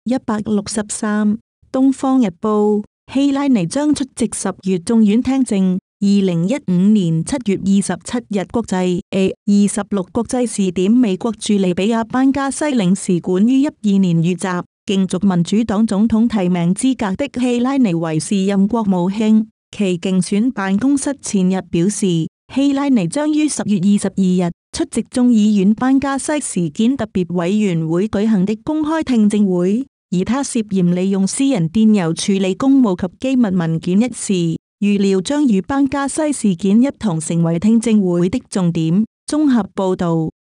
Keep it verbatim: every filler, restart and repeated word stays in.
一百六十三，東方日報，希拉妮將出席十月眾院聽證。二零一五年七月二十七日，國際 A 二十六國際視點美國駐利比亞班加西領事館於一二年遇襲，競逐民主黨總統提名資格的希拉妮為時任國務卿。其競選辦公室前日表示，希拉妮將於十月二十二日出席眾議院班加西事件特別委員會舉行的公開聽證會，而他涉嫌利用私人電郵處理公務及機密文件一事，預料將與班加西事件一同成為聽證會的重點。綜合報道。